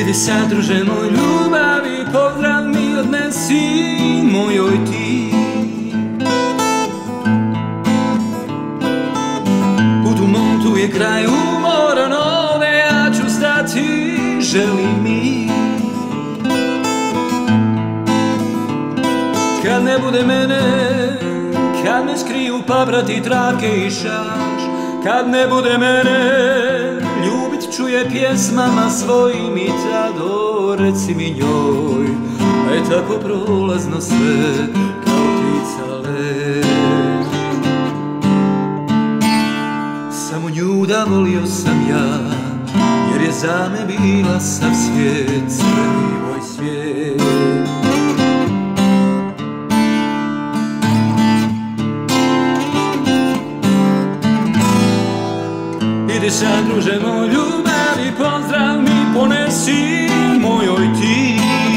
Idi sad, druže moj, ljubavi, pozdrav mi odnesi mojoj ti. Put u mom tu je kraj umoran, ovde ja ću stati, želi mi. Kad ne bude mene, kad me skriju paprati, travke i šaš, kad ne bude mene, ljubit ću je pjesmama svojim i tada reci mi njoj, tako prolazno sve kao ptica let. Samo nju da volio sam ja, jer je za me bila sav svijet, crni moj svijet. Idi sad, druže moj, ljubavi, pozdrav mi ponesi mojoj ti.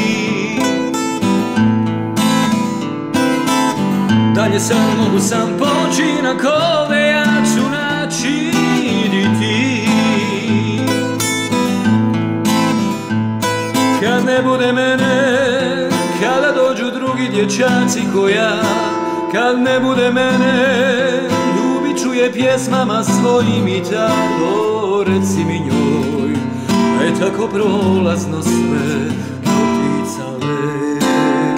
Dalje sad mogu sam poći, na kove ja ću naći, idi ti. Kad ne bude mene, kada dođu drugi dječaci ko ja, kad ne bude mene, ljubit ću je pjesmama svojim i tako reci mi njoj, tako prolazno sve kao ptica let.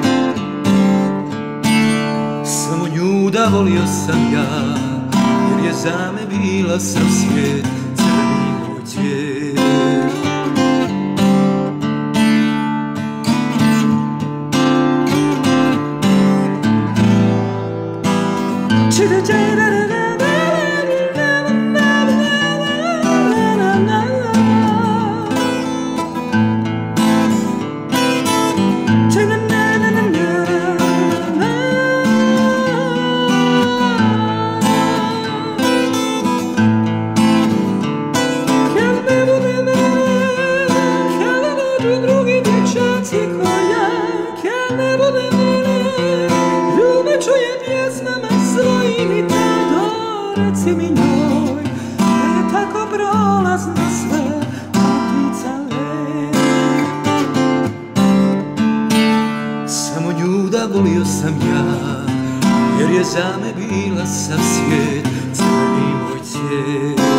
Samo nju da volio sam ja, jer je za me bila sav svijet, crni moj cvijet. Reci mi njoj, da je tako prolazno sve kao ptica let. Samo nju da volio sam ja, jer je za me bila sav svijet, crni moj cvijet.